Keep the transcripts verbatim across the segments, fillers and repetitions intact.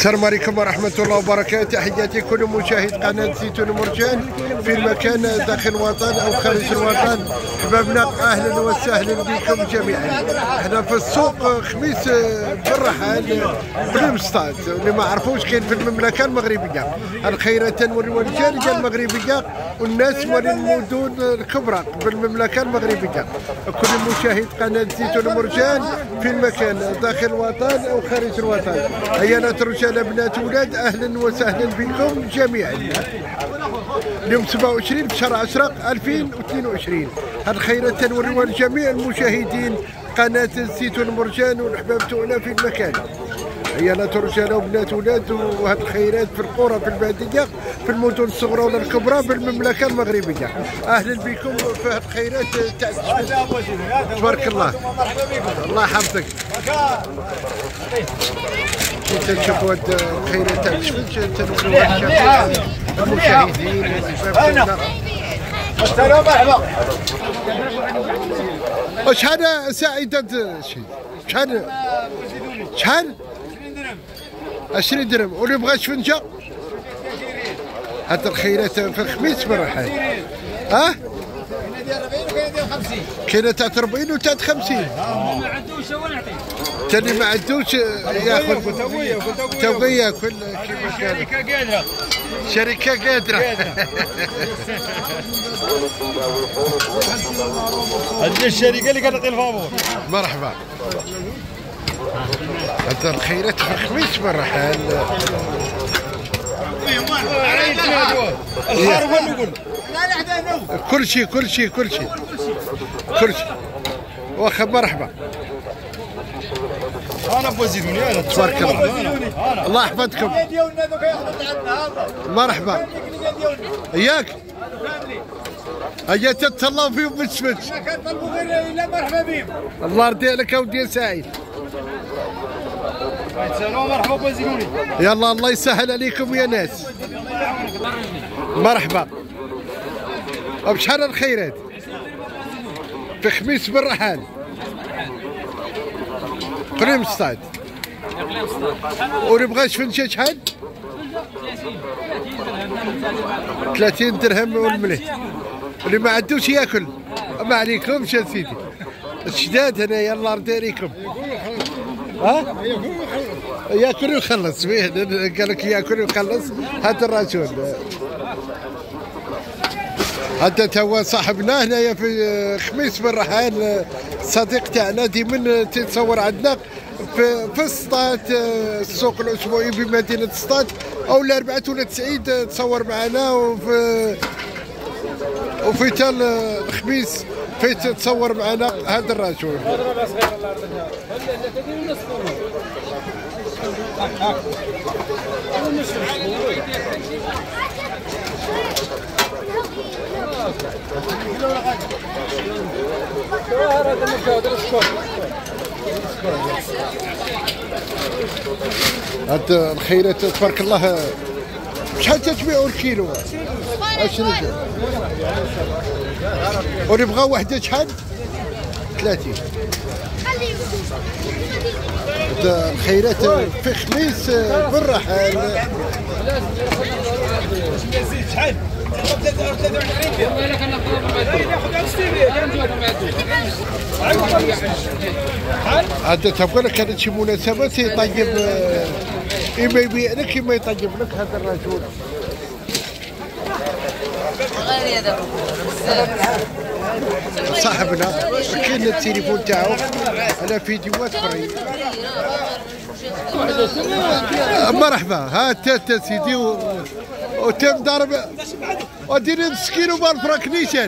السلام عليكم ورحمة الله وبركاته. تحياتي كل مشاهد قناة زيتون مرجان في المكان داخل الوطن أو خارج الوطن. أحبابنا أهلا وسهلا بكم جميعا. احنا في السوق خميس بالرحال بالمسطات، اللي ما عرفوش كاين في المملكة المغربية الخيرات والجالية المغربية والناس من المدن الكبرى بالمملكة المغربية. كل مشاهد قناة زيتون مرجان في المكان داخل الوطن أو خارج الوطن. هيا رجال بنات ولاد اهلا وسهلا بكم جميعا. اليوم سبعة وعشرين في شهر عشرة ألفين واثنين وعشرين. الخيرات تنور لجميع المشاهدين قناة زيتون مرجان والاحباب تاعنا في المكان. هيا رجال وبنات ولاد وهاد الخيرات في القرى في الباديه في المدن الصغرى ولا الكبرى بالمملكه المغربيه. اهلا بكم في هاد الخيرات تاع تبارك الله. الله يحفظك. تنشوفوا هاد الخيرات تاع الشفت تنوروا جميع المشاهدين والشباب. السلام عليكم. شحال سعيدة شحال شحال؟ عشرين درهم. واللي بغى شفنجة هاد الخيرات في الخميس بالرحال. ها؟ كاينه تاع أربعين وتاع خمسين. ما عندوش هو نعطيه. تاني ما عندوش ياخذ تو ياكل كيما كان. شركه قادره. شركه قادره. هذه الشركه اللي كتعطي الفابور. مرحبا. هذا الخيرات في الخميس بالرحال. كل شيء كل شيء كل شيء كل شيء. واخا مرحبا. انا بوزيدوني انا تبارك الله. الله يحفظكم. مرحبا. ياك هيا تتهلاو فيهم بالشمس. ما كنطلبوا غير الا مرحبا بهم. الله يرضي عليك اودي سعيد. مرحبا بوزيدوني. يلا الله يسهل عليكم يا ناس. مرحبا. بشحال الخيرات؟ في خميس بالرحال. قريم صطاد. واللي بغى شفنجة شحال؟ ثلاثين درهم والمليح. اللي ما عندوش ياكل ما عليكمش يا سيدي. الشداد هنايا الله يرضي عليكم. ها؟ ياكل ويخلص. قال لك ياكل ويخلص هذا الرجل. هذا توا صاحبنا هنايا في خميس بالرحال. الصديق تاعنا ديما تتصور عندنا في في السطات السوق الاسبوعي بمدينه السطات او الاربعاء ولا تسعيد تصور معنا. وفي وفي تال الخميس في تتصور معنا هذا الرجل. هاد الخيرات تبارك الله. شحال تتبيعوا الكيلو؟ عشرين درهم. واللي بغا وحده شحال؟ ثلاثين. هاد الخيرات في خميس بالرحال. شحال؟ هذا تبغى لك كانت شي مناسبات يطيب اما يبيع لك اما يطيب لك هذا الرجل. غير هذا صاحبنا كاين التليفون تاعو على فيديوهات فري. مرحبا. ها تا سيدي وتم ضرب وديري مسكين بالفراك نيشان.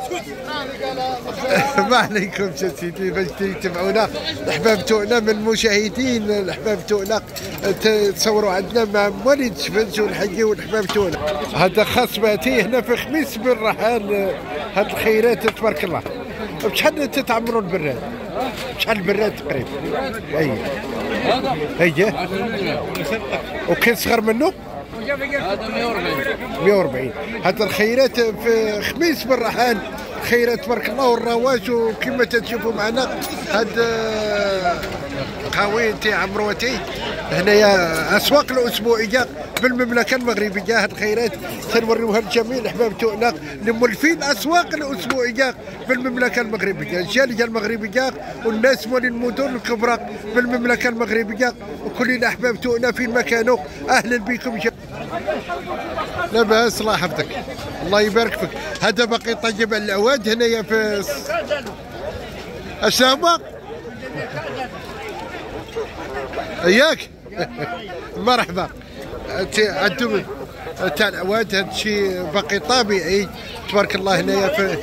ما عليكم يا سيدي باش تتبعونا الاحباب تاعنا من المشاهدين. الاحباب تاعنا تصوروا عندنا مع وليد شفنج ونحييو الاحباب تاعنا. هذا خاص باتي هنا في خميس بالرحال. هاد الخيرات تبارك الله. بشحال تتعمروا البراد؟ شحال البراد تقريبا؟ هي هي وكاين صغر منه؟ هذا مئة وأربعين. مئة وأربعين. هذا الخيرات في خميس بالرحال. خيرات تبارك الله والرواج. وكما تشوفوا معنا هاد قهوي تاع عمروتي هنايا اسواق الاسبوعيه بالمملكه المغربيه. هاد الخيرات تنوريوها لجميع الاحباب تاعنا اللي مولفين اسواق الاسبوعيه بالمملكه المغربيه، الجاليه المغربيه والناس مولين المدن الكبرى بالمملكه المغربيه وكل الاحباب تاعنا فين ما كانوا اهلا بكم. لاباس الله يحفظك الله يبارك فيك. هذا باقي طيب على العواد هنايا في الشامة ياك مرحبا. عندهم تاع العواد هذا الشيء باقي طبيعي تبارك الله هنايا في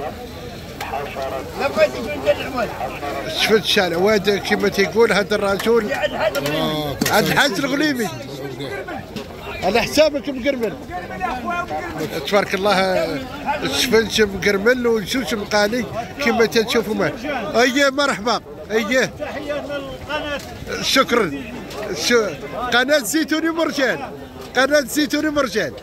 شفت تاع العواد كما تيقول هذا الرجل عند الحاج الغليمي على حسابك مقرمل تبارك الله. الشفنش مقرمل والجوج مقالي كما تشوفوا معه. اييه مرحبا اييه تحيه للقناه. شكرا. شو قناه زيتوني مرجان قناه زيتوني مرجان.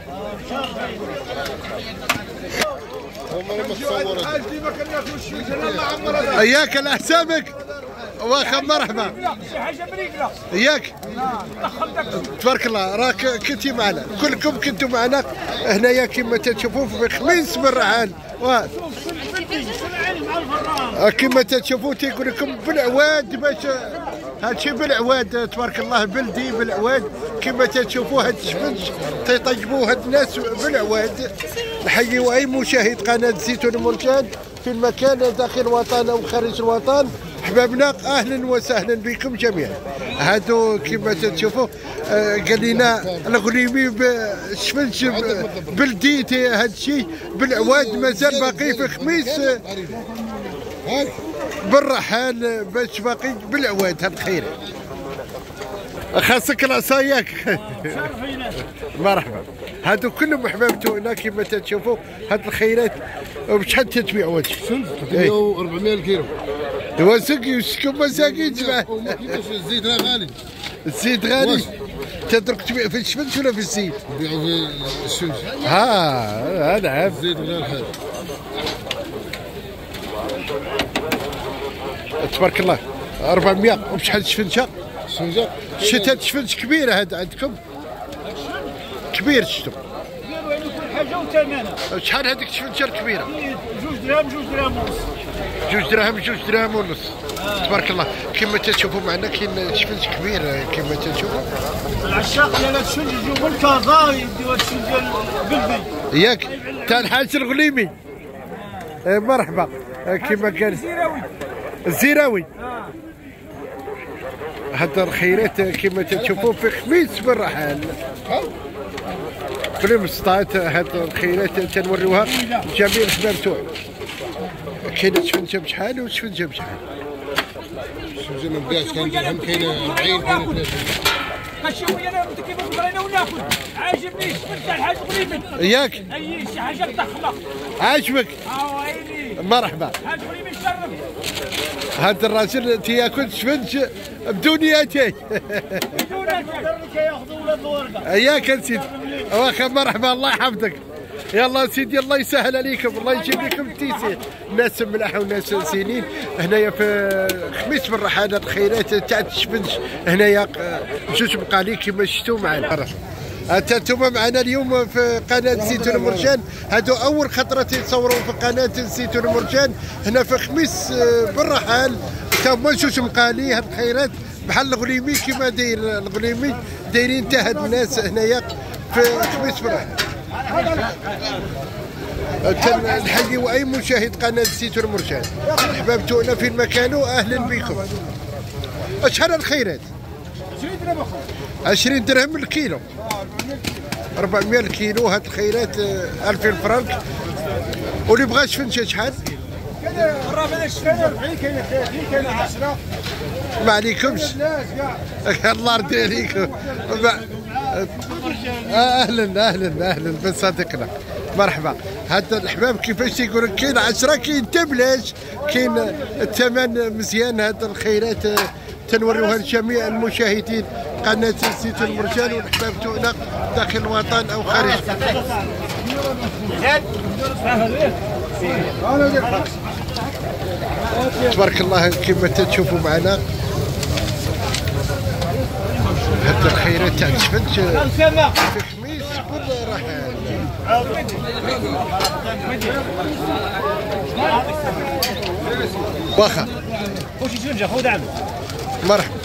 اياك على حسابك واخا مرحبا اياك تبارك الله. راك كنتي معنا كلكم كنتوا معنا هنايا كما تشوفوا في خميس من رحال كما تشوفوا تيقول لكم بالعواد باش هادشي بالعواد تبارك الله بلدي بالعواد كما تشوفوا هاد الشفنج تيطيبوا هاد الناس بالعواد. نحييو اي مشاهد قناه زيتون مرجان في المكان داخل الوطن او خارج الوطن. احبابنا اهلا وسهلا بكم جميعا. هادو كما تشوفوا آه قال لنا الغليمي بالشفنج بلدي هذا الشيء بالعواد مازال باقي في خميس آه بالرحال باش باقي بالعواد. هاد الخير خاصك العصاياك مرحبا. هادو كلهم احباب تاعنا كما تشوفوا هاد الخيرات. بشحال تتبيعوا هادشي؟ تبيعوا أربعمية كيلو. ايوا سقي وسكم مساكين جماعه. الزيت راه غالي. الزيت غالي. تدرك تبيع في الشمس ولا في الزيت؟ نبيعوا في الشمس. ها هذا عام. الزيت غير الحال. تبارك الله أربعمية. وبشحال الشفنشه؟ الشفنشه؟ شتات الشفنش كبيره هذا عندكم؟ كبير شتو؟ كل حاجه وثمنها. شحال هذيك الشفنشه الكبيره؟ جوج دراهم جوج دراهم ونص. جوج دراهم جوج دراهم ونص. آه. تبارك الله كما تشوفوا معنا كاين شفنج كبير كما تشوفوا. العشاق ديال هذا الشفنج يجيو من كازا يديو هذا الشفنج ديال بلدي ياك تاع الحاج الغليمي. آه مرحبا. آه كما كان الزيراوي الزيراوي. هذا الخيرات كما تشوفوا في خميس بالرحال في المسطات. هاد الخيرات تنوريوها لجميع الاحباب تاعنا. كاينه شفنجه بشحال وشفنجه بشحال؟ الشفنجه ما بداش كان درهم كاينه أربعين كاينه ثلاثين. كنشوفوا انا كيف بغينا وناخذ. عاجبني الشفنج تاع الحاج غليمي ياك اي شي حاجه ضخمه عاجبك؟ اه عيني مرحبا. الحاج غليمي شرف. هذا الراجل تياكل شفنج بدونياتي. كياخذوا ولاد الورقه. اياك سيدي واخا مرحبا الله يحفظك. يلا سيدي الله يسهل عليكم الله يجيب لكم التيسير. ناس ملاحه وناس سنين هنايا في خميس بالرحال. الخيرات تاع الشفنج هنايا جوج مقالي كما شفتوا معنا. حتى انتم معنا اليوم في قناه زيتون مرجان. هادو اول خطره يتصوروا في قناه زيتون مرجان هنا في خميس بالرحال. تا هما جوج مقالي. هاد الخيرات بحال الغليمي كما داير الغليمي دايرين حتى هاد الناس هنايا في خميس بالرحال. نحييو اي مشاهد قناه زيتون مرجان. احباب تاعنا في المكان اهلا بكم. شحال الخيرات؟ عشرين درهم الكيلو. أربعمية الكيلو. هاد الخيرات ألفين فرنك. واللي بغى شفنجه شحال؟ الرابع الشفنجه أربعين كاينه ثلاثين كاينه عشرة. ما عليكمش الله يرضي عليكم. اهلا اهلا اهلا بن صديقنا مرحبا. هاد الاحباب كيفاش تيقول كاين عشرة كاين حتى بلاش كاين الثمن مزيان. هاد الخيرات تنوريوها لجميع المشاهدين قناه زيتون مرجان والاحباب تاعنا داخل الوطن او خارج. تبارك الله كما تشوفوا معنا تاع الشفت في خميس كل راح واخا وش يسونجا خذ عم مرحبا